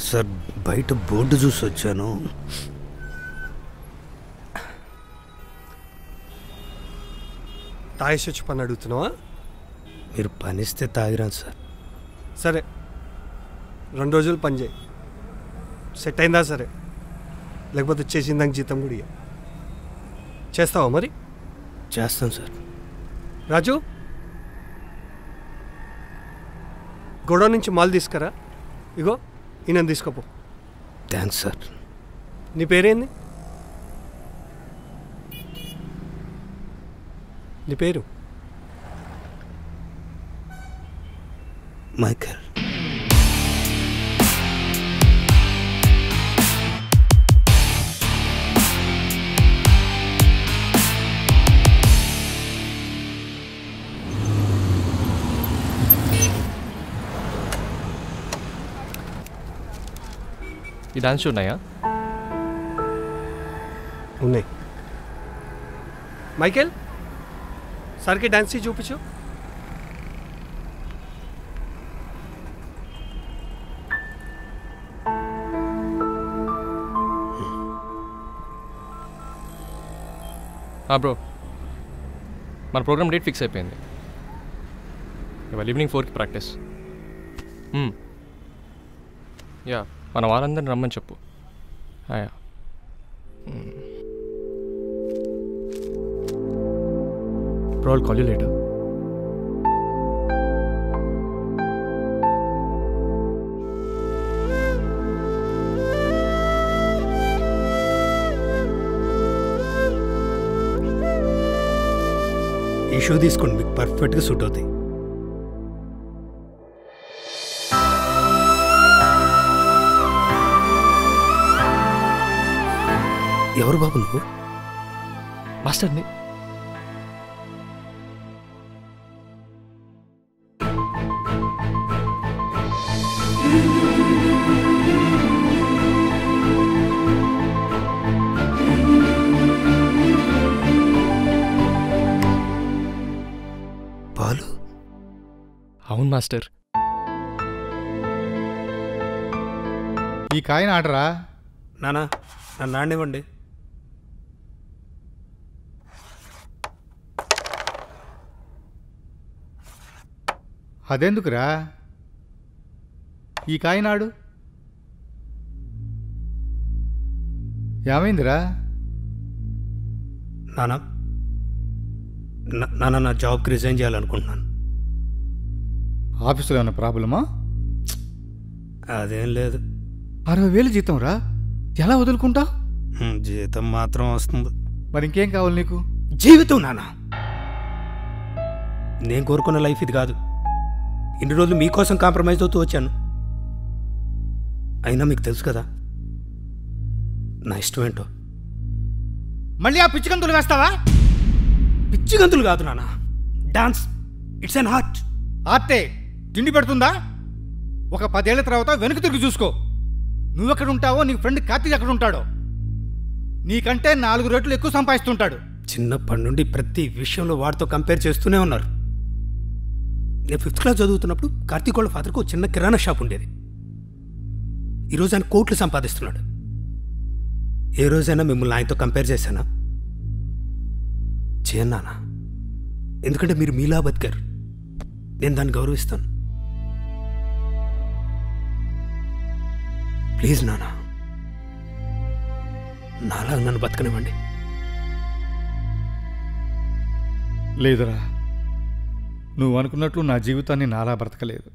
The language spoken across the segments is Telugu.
సార్ బయట బోర్డు చూసి వచ్చాను. తాగేసి వచ్చి పని అడుగుతున్నావా? మీరు పనిస్తే తాగిరాను సార్. సరే 2 రోజులు పని చేయి, సెట్ అయిందా సరే, లేకపోతే చేసిన దానికి జీతం కూడా ఇయ్య. చేస్తావా మరి? చేస్తాను సార్. రాజు, గొడవ నుంచి మాల్ తీసుకురా. ఇగో ఈయన తీసుకోపో. Thanks sir. నీ పేరేంది? నీ పేరు? మైకేల్. ఈ డాన్స్ ఉన్నాయా? ఉన్నాయి. మైకేల్, సార్కి డాన్స్ చూపించు. బ్రో, మన ప్రోగ్రామ్ డేట్ ఫిక్స్ అయిపోయింది. ఇవాళ ఈవినింగ్ 4కి ప్రాక్టీస్. యా, మన వాళ్ళందరిని రమ్మని చెప్పు. అయ్యా, bro, I'll call you later. ఈ షూ తీసుకోండి, మీకు పర్ఫెక్ట్గా సూట్ అవుతాయి. ఎవరు బాబు నువ్వు? మాస్టర్ని. పాలు? అవును మాస్టర్. ఈ కాయన ఆడరా నానా, నన్ను ఆడనివ్వండి. అదెందుకురా? ఈ కాయనాడు ఏమైందిరా? నానా, నాన్న నా జాబ్కి రిజైన్ చేయాలనుకుంటున్నాను. ఆఫీసులో ఏమైనా ప్రాబ్లమా? అదేం లేదు. 60,000 జీతం రా, ఎలా వదులుకుంటావు? జీతం మాత్రం వస్తుంది. మరి ఇంకేం కావాలి నీకు? జీవితం నాన్న. నేను కోరుకున్న లైఫ్ ఇది కాదు. ఇన్ని రోజులు మీకోసం కాంప్రమైజ్ అవుతూ వచ్చాను. అయినా మీకు తెలుసు కదా నా ఇష్టం ఏంటో. మళ్ళీ ఆ పిచ్చి గంతులు వేస్తావా? పిచ్చి గంతులు కాదు నాన్న, డాన్స్. It's an art. ఆర్టే తిండి పెడుతుందా? ఒక 10 ఏళ్ల తర్వాత వెనక్కి తిరిగి చూసుకో. నువ్వెక్కడ ఉంటావో, నీ ఫ్రెండ్ కార్తీక్ ఎక్కడ ఉంటాడో. నీకంటే 4 రెట్లు ఎక్కువ సంపాదిస్తుంటాడు. చిన్నప్పటి నుండి ప్రతి విషయంలో వాడితో కంపేర్ చేస్తూనే ఉన్నారు. నేను 5th క్లాస్ చదువుతున్నప్పుడు కార్తీక్ వాళ్ళ ఫాదర్కి ఒక చిన్న కిరాణా షాప్ ఉండేది. ఈరోజు ఆయన కోట్లు సంపాదిస్తున్నాడు. ఏ రోజైనా మిమ్మల్ని ఆయనతో కంపేర్ చేశానా? చేయన్నానా? ఎందుకంటే మీరు మీలా బతికారు. నేను దాన్ని గౌరవిస్తాను. ప్లీజ్ నానా, నాలాగా నన్ను బతకనివ్వండి. లేదురా, నువ్వు అనుకున్నట్లు నా జీవితాన్ని నాలా బ్రతకలేదు.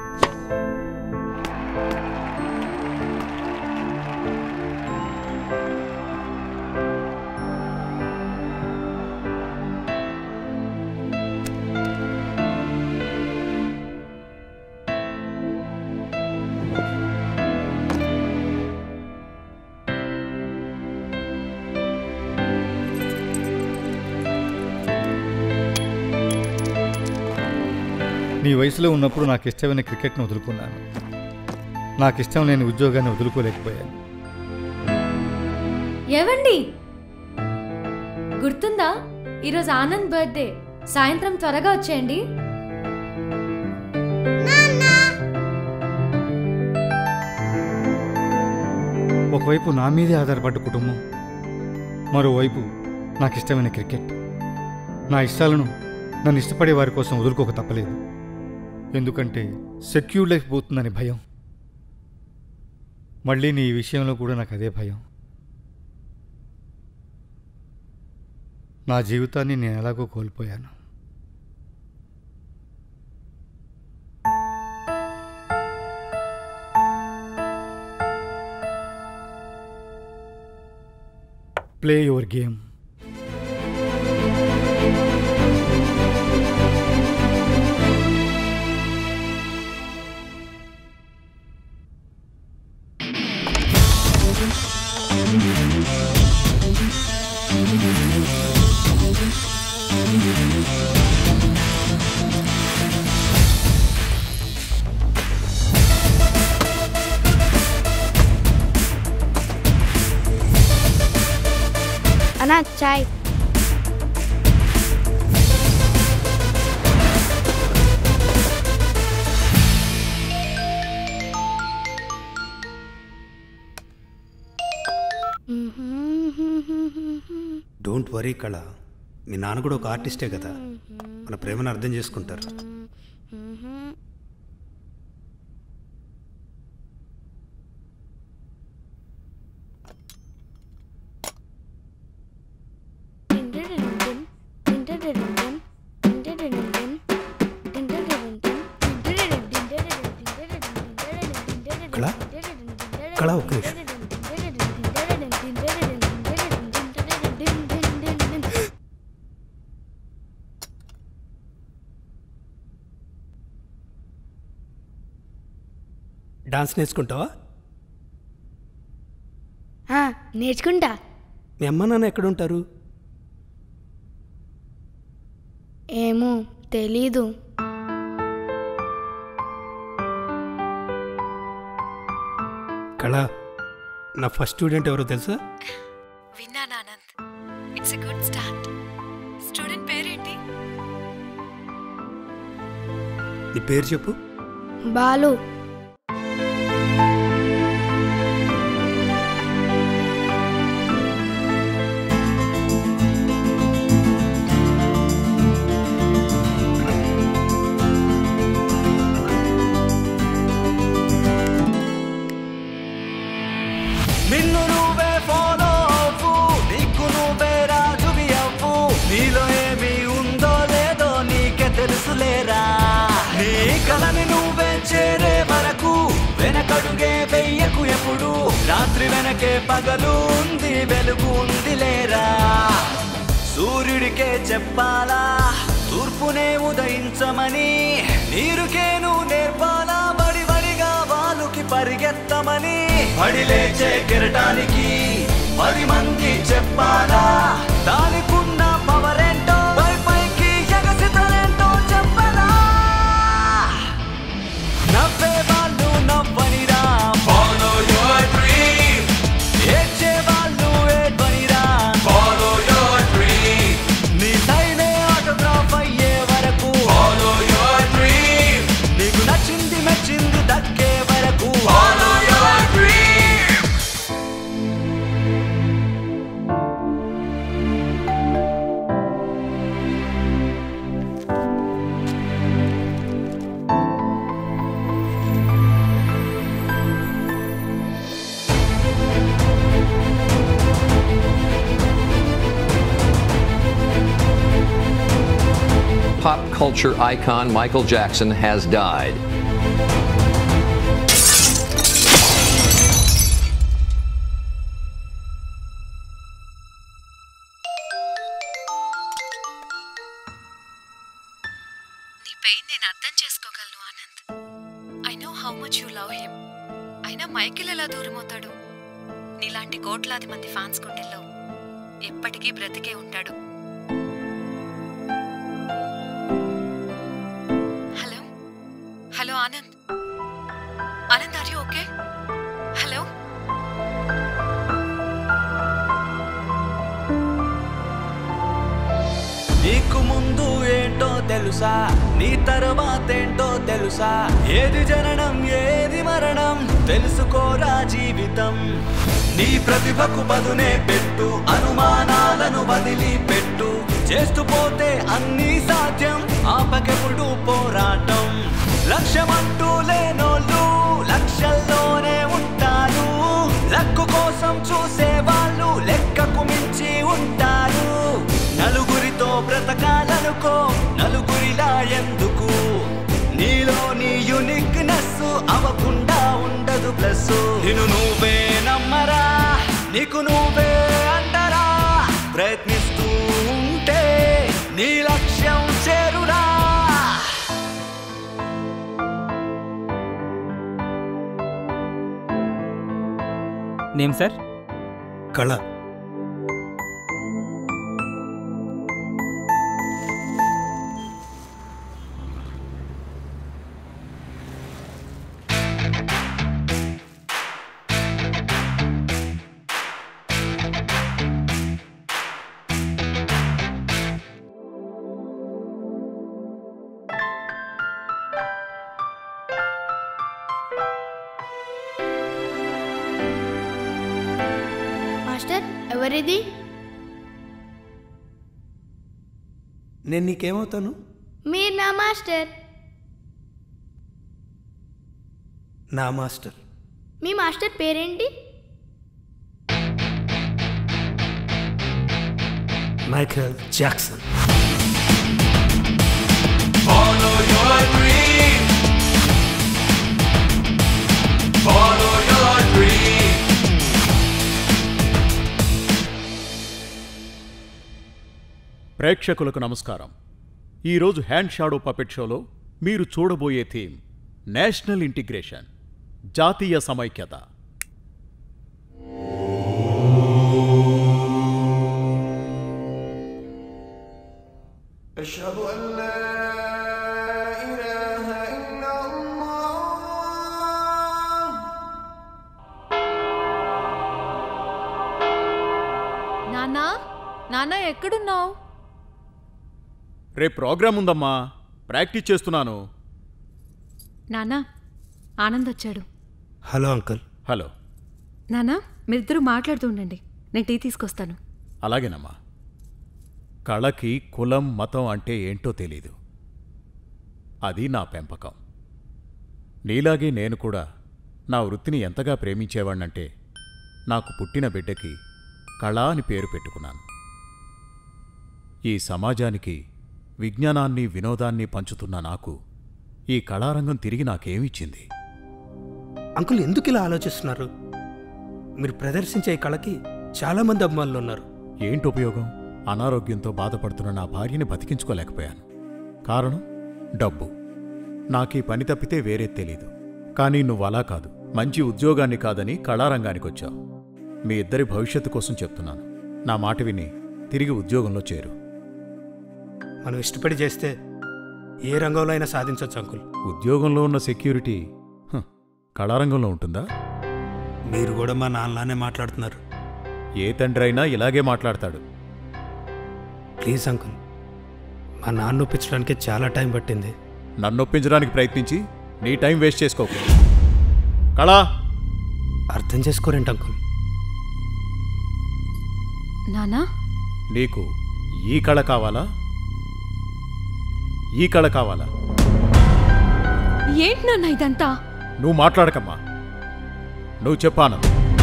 నీ వయసులో ఉన్నప్పుడు నాకు ఇష్టమైన క్రికెట్ను వదులుకున్నాను. నాకు ఇష్టం లేని ఉద్యోగాన్ని వదులుకోలేకపోయాను. ఏవండి, గుర్తుందా? ఈరోజు ఆనంద్ బర్త్డే. సాయంత్రం త్వరగా వచ్చేయండి. ఒకవైపు నా మీదే ఆధారపడ్డ కుటుంబం, మరోవైపు నాకు ఇష్టమైన క్రికెట్. నా ఇష్టాలను నన్ను ఇష్టపడే వారి కోసం వదులుకోక తప్పలేదు. ఎందుకంటే సెక్యూర్ లైఫ్ పోతుందని భయం. మళ్ళీ నీ విషయంలో కూడా నాకు అదే భయం. నా జీవితాన్ని నేను ఎలాగో కోల్పోయాను. Play your game. అన్నా చాయ్. డోంట్ వరీ కళ, మీ నాన్న కూడా ఒక ఆర్టిస్టే కదా, మన ప్రేమను అర్థం చేసుకుంటారు. కళ కళ ఒక్క నిమిషం. డాన్స్ నేర్చుకుంటావా? నేర్చుకుంటా. మీ అమ్మ నాన్న ఎక్కడుంటారు? ఏమో తెలీదు. కళ, నా ఫస్ట్ స్టూడెంట్ ఎవరో తెలుసా? విన్నాను Anand. It's a good start. Student పేరేంటి? నీ పేరు చెప్పు. బాలు. నిన్ను నువ్వే ఫాలో అవ్వు, నీకు నువ్వే రాజువి అవ్వు, నీలో ఏమి ఉందో లేదో నీకే తెలుసులేరా. నీ కలని నువ్వే చేరే వరకు వెనకడుగే వెయ్యకు ఎప్పుడు, రాత్రి వెనకే పగలు ఉంది, వెలుగు ఉంది లేరా. సూర్యుడికే చెప్పాలా తూర్పునే ఉదయించమని, నీరుకే నువ్వు నేర్పాలా బడి బడిగా వాలుకి పరిగెత్తమని, పడి లేచే కెరటానికి 10 మంది చెప్పాలా దానికున్న పవరేంటో, పైకి ఎగసితలేంటో చెప్పనా. నవ్వే వాళ్ళు నవ్వనిరా, ఫాలో యువర్ డ్రీమ్. ఏడ్చే వాళ్ళు ఏడ్వనిరా, ఫాలో యువర్ డ్రీమ్. నీ టైమే ఆటోగ్రాఫ్ అయ్యే వరకు, ఫాలో యువర్ డ్రీమ్. నీకు నచ్చింది మెచ్చింది దక్కే వరకు, follow your dream. Pop culture icon Michael Jackson has died. నీ పెయిన్ నేను అర్థం చేసుకోగలను Anand. I know how much you love him. అయినా మైకేల్ ఎలా దూరమవుతాడు? నీలాంటి కోట్లాది మంది ఫ్యాన్స్ గుండెల్లో ఎప్పటికీ బ్రతికే ఉంటాడు. Hello hello Anand. Anand, are you okay? Hello. నీకు ముందు ఏంటో తెలుసా, నీ తర్వాతేంటో తెలుసా, ఏది జననం ఏది మరణం తెలుసుకోరా జీవితం. నీ ప్రతిభకు పదునే పెట్టు, అనుమానాలను వదిలిపెట్టు. చేస్తూ పోతే అన్నీ సాధ్యం, ఆపకెప్పుడు పోరాటం. లక్ష్యమంటూ లేనోళ్ళు లక్ష్యంలోనే ఉంటారు. లక్కు కోసం చూసే వాళ్ళు లెక్కకు మించి ఉంటారు. నలుగురితో బ్రతకాలనుకో, నలుగురిలా ఎందుకు? నీలోని యూనిక్నెస్ అవ్వకుండా ఉండదు ప్లస్. నిన్ను నువ్వే నమ్మరా, నీకు నువ్వే అంటరా. ప్రయత్నిస్తూ ఉంటే నీ లక్ష్యం చేరురా. Name sir? కళ. మాస్టర్ ఎవరిది? నేను నీకేమవుతాను? మీరు నా మాస్టర్. నా మాస్టర్. మీ మాస్టర్ పేరేంటి? Michael Jackson. Follow your dream. Follow your dream. ప్రేక్షకులకు నమస్కారం. ఈరోజు హ్యాండ్ షాడో పపెట్ షోలో మీరు చూడబోయే థీమ్ నేషనల్ ఇంటిగ్రేషన్, జాతీయ సమైక్యత. నాన్నా, నాన్నా ఎక్కడున్నావు? రేపు ప్రోగ్రాం ఉందమ్మా, ప్రాక్టీస్ చేస్తున్నాను. నాన్నా, ఆనంద్ వచ్చాడు. Hello uncle. హలో. నాన్నా, మీరిద్దరూ మాట్లాడుతూ ఉండండి, నేను టీ తీసుకొస్తాను. అలాగేనమ్మా. కళకి కులం మతం అంటే ఏంటో తెలీదు. అది నా పెంపకం. నీలాగే నేను కూడా నా వృత్తిని ఎంతగా ప్రేమించేవాణ్ణంటే నాకు పుట్టిన బిడ్డకి కళ అని పేరు పెట్టుకున్నాను. ఈ సమాజానికి విజ్ఞానాన్ని వినోదాన్ని పంచుతున్న నాకు ఈ కళారంగం తిరిగి నాకేమిచ్చింది? అంకుల్ ఎందుకు ఇలా ఆలోచిస్తున్నారు? మీరు ప్రదర్శించే ఈ కళకి చాలామంది అభిమానులు ఉన్నారు. ఏంటి ఉపయోగం? అనారోగ్యంతో బాధపడుతున్న నా భార్యని బతికించుకోలేకపోయాను. కారణం డబ్బు. నాకీ పని తప్పితే వేరే తెలీదు. కానీ నువ్వలా కాదు, మంచి ఉద్యోగాన్ని కాదని కళారంగానికొచ్చావు. మీ ఇద్దరి భవిష్యత్తు కోసం చెప్తున్నాను. నా మాట విని తిరిగి ఉద్యోగంలో చేరు. మనం ఇష్టపడి చేస్తే ఏ రంగంలో అయినా సాధించవచ్చు అంకుల్. ఉద్యోగంలో ఉన్న సెక్యూరిటీ కళారంగంలో ఉంటుందా? మీరు కూడా మా నాన్నలానే మాట్లాడుతున్నారు. ఏ తండ్రి అయినా ఇలాగే మాట్లాడతాడు. ప్లీజ్ అంకుల్, మా నాన్న ఒప్పించడానికి చాలా టైం పట్టింది. నన్నొప్పించడానికి ప్రయత్నించి నీ టైం వేస్ట్ చేసుకోకు. కళా, అర్థం చేసుకోరేంటి అంకుల్? నానా, నీకు ఈ కళ కావాలా, ఈ కళ కావాలా? ఏంటి నాన్న ఇదంతా? నువ్వు మాట్లాడకమ్మా, నువ్వు చెప్పాను.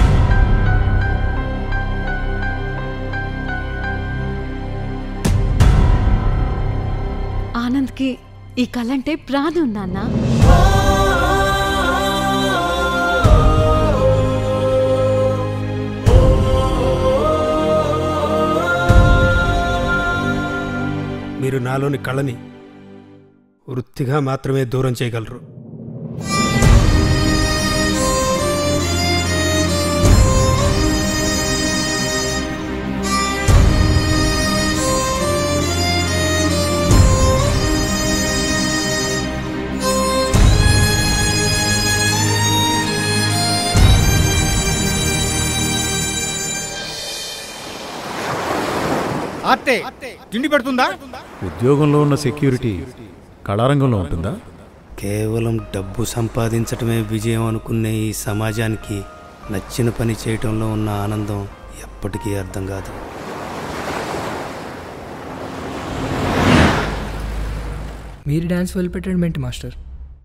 ఆనంద్కి ఈ కళ అంటే ప్రాణం నాన్న. మీరు నాలోని కళని వృత్తిగా మాత్రమే దూరం చేయగలరు. ఆర్టే తిండి పెడుతుందా? ఉద్యోగంలో ఉన్న సెక్యూరిటీ కళారంగంలో ఉంటుందా? కేవలం డబ్బు సంపాదించటమే విజయం అనుకునే ఈ సమాజానికి నచ్చిన పని చేయటంలో ఉన్న ఆనందం ఎప్పటికీ అర్థం కాదు. మీరు డ్యాన్స్ వదిలిపెట్టడం ఏంటి master?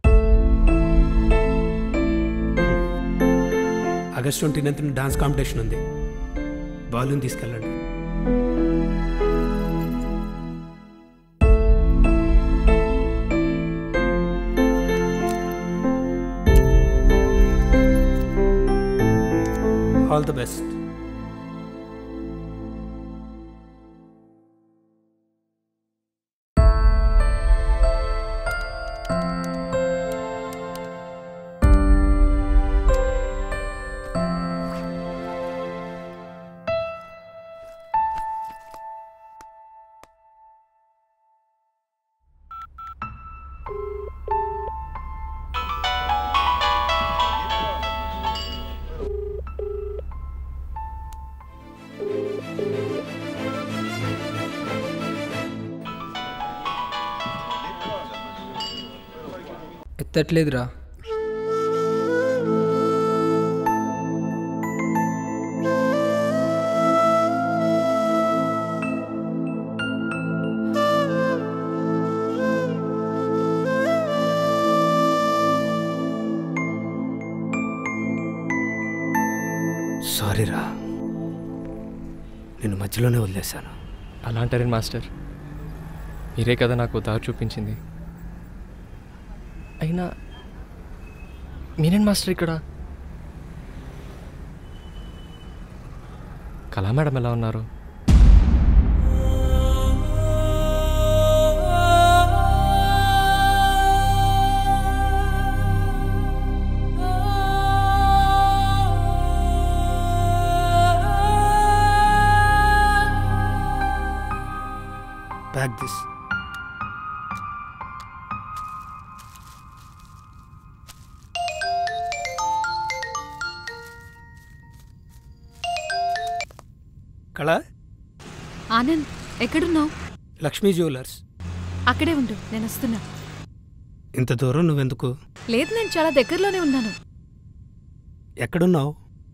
August 29th dance competition ఉంది, బాలుని తీసుకెళ్ళండి. All the best. ఎత్తట్లేదురా. సారీరా, నిన్ను మధ్యలోనే వదిలేశాను. అలా అంటారేంటి మాస్టర్? మీరే కదా నాకు దారి చూపించింది. అయినా మీరేంటి మాస్టర్ ఇక్కడ? కళా మేడం ఎలా ఉన్నారు? Pack this. కళ, ఆనంద్ ఎక్కడున్నావు? లక్ష్మీ జ్యువెలర్స్. అక్కడే ఉండు, నేను వస్తున్నా. ఇంత దూరం నువ్వెందుకు? లేదు, నేను చాలా దగ్గరలోనే ఉన్నాను. ఎక్కడున్నావు?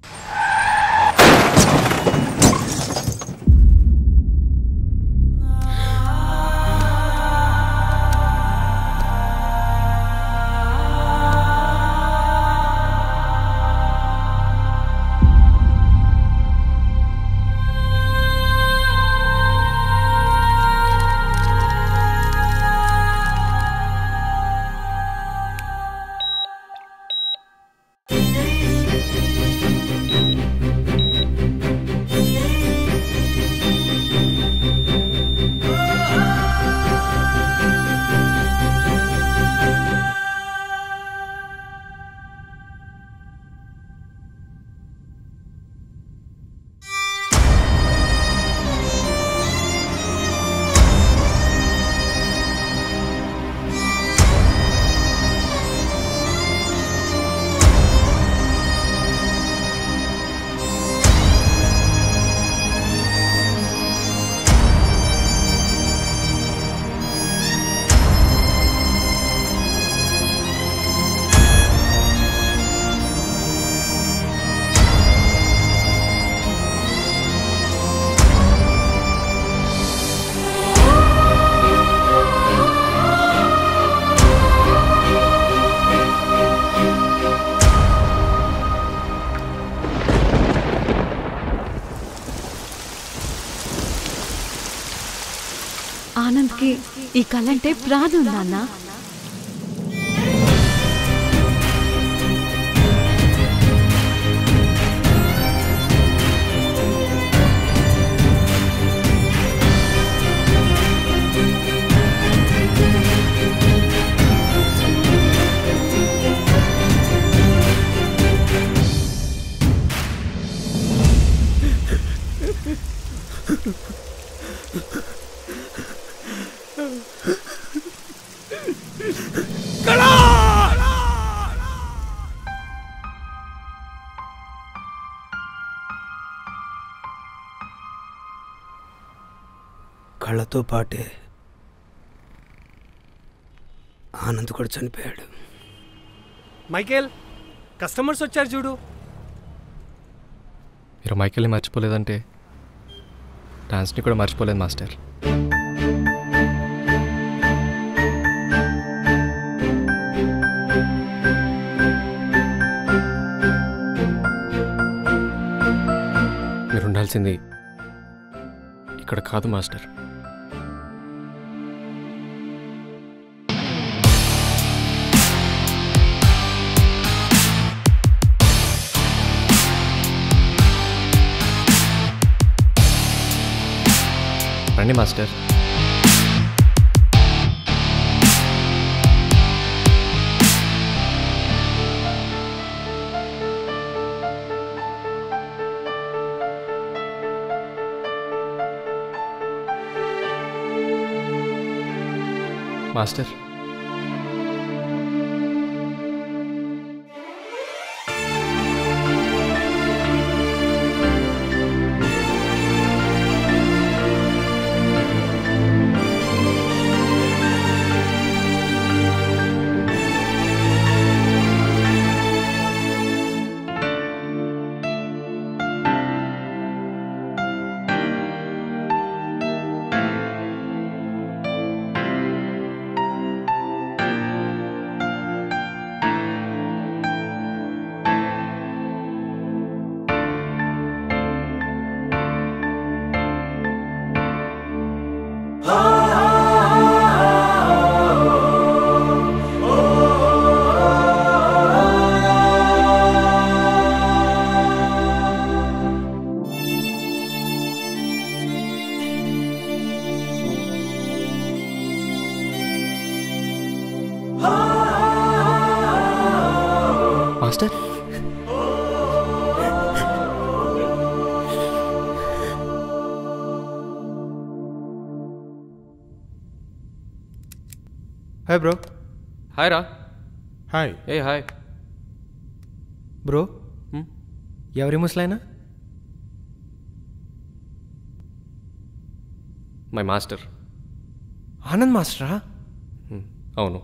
ఆనంద్కి ఈ కళ అంటే ప్రాణం నాన్న. కళ్ళతో పాటే ఆనంద్ కూడా చనిపోయాడు. మైకేల్, కస్టమర్స్ వచ్చారు చూడు. మీరు మైకేల్ని మర్చిపోలేదంటే డాన్స్ని కూడా మర్చిపోలేదు మాస్టర్. మీరు ఉండాల్సింది ఇక్కడ కాదు మాస్టర్. రండి master. Master master hi bro. Hi రా. హాయ్. ఏ హాయ్ బ్రో. ఎవరి ముసలైనా? My master. ఆనంద్ మాస్టరా? అవును.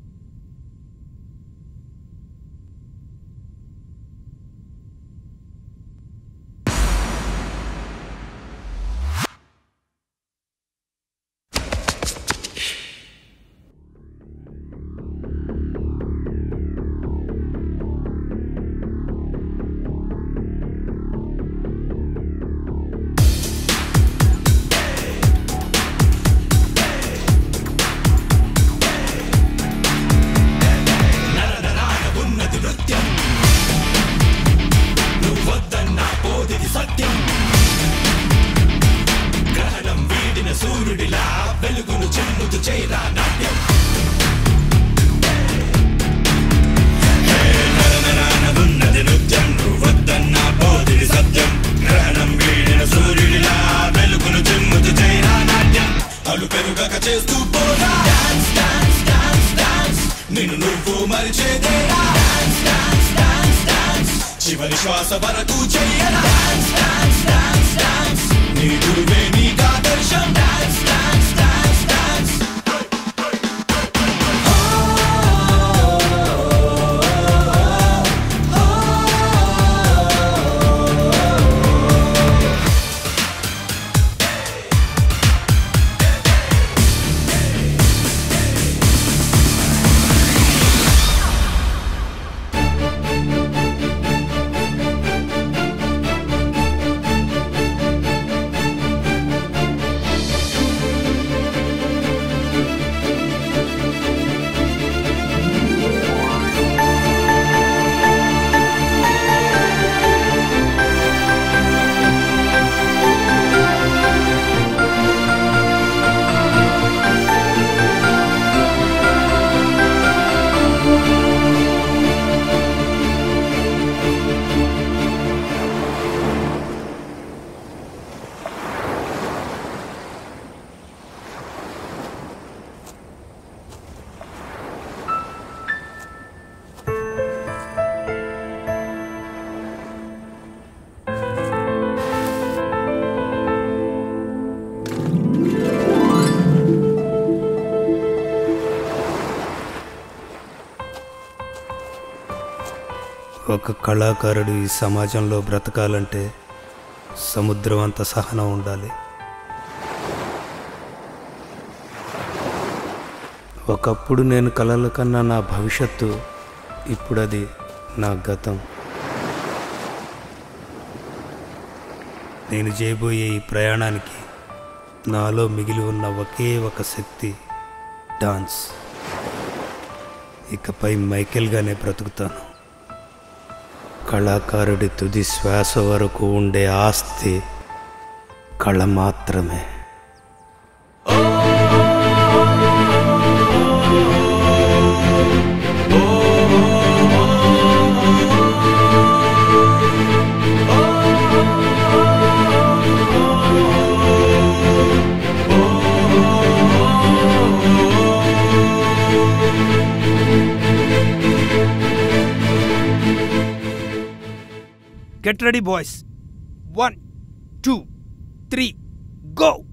చివరి శ్వాస వరకు చెయ్యరా డాన్స్ డాన్స్ డాన్స్ డాన్స్ నీ గురువే నీకు ఆదర్శం డాన్స్ డాన్స్ డాన్స్ డాన్స్ ఒక కళాకారుడు ఈ సమాజంలో బ్రతకాలంటే సముద్రం అంత సహనం ఉండాలి. ఒకప్పుడు నేను కలల కన్నా నా భవిష్యత్తు, ఇప్పుడు అది నా గతం. నేను చేయబోయే ఈ ప్రయాణానికి నాలో మిగిలి ఉన్న ఒకే ఒక శక్తి, డాన్స్. ఇకపై మైకేల్గానే బ్రతుకుతాను. కళాకారుడి తుది శ్వాస వరకు ఉండే ఆస్తి కళ మాత్రమే. Get ready, boys. 1, 2, 3, go!